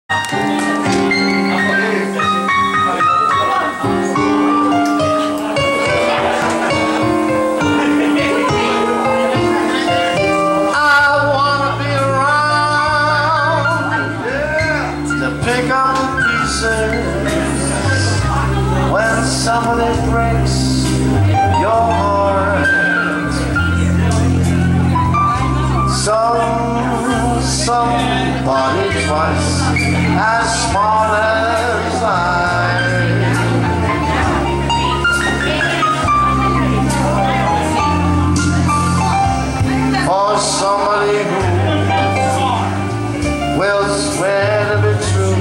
Pick up the pieces when somebody breaks your heart. Somebody twice as smart as I. For somebody who will swear to be true,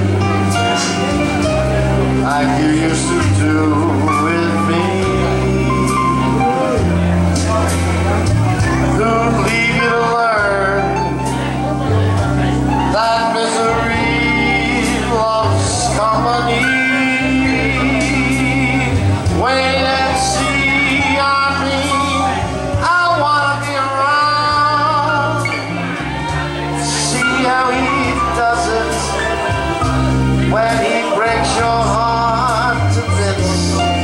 like you used to do with me, who'd leave you to learn that misery loves company. Wait and see, I mean, I wanna be around, see how he does it when he breaks your heart to bits.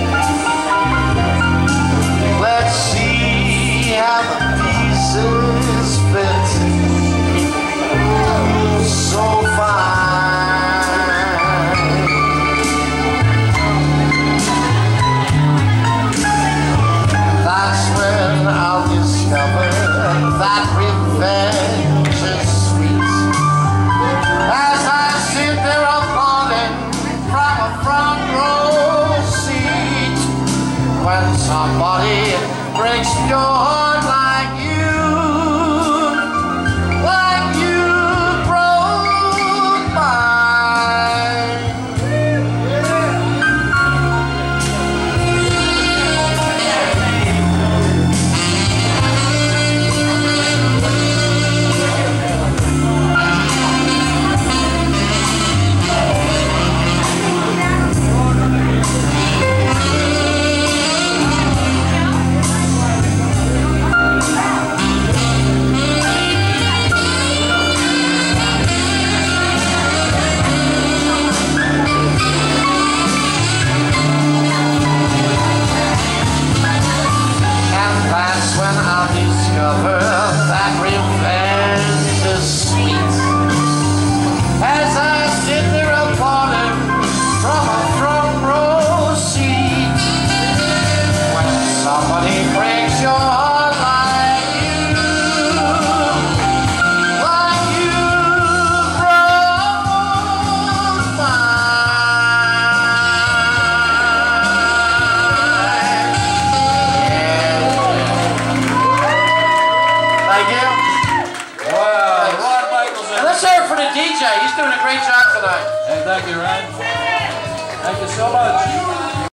Let's see how the pieces fit. So fine. That's when I'll discover that revenge is sweet. As I sit there applauding from a front row seat, when somebody breaks your heart like you broke mine. That revenge is sweet. As I sit there applauding from a front row seat, when somebody breaks your heart like you broke mine. Thank you. Wow, Ron Micheals. And let's hear it for the DJ. He's doing a great job tonight. Hey, thank you, Ron. Thank you so much.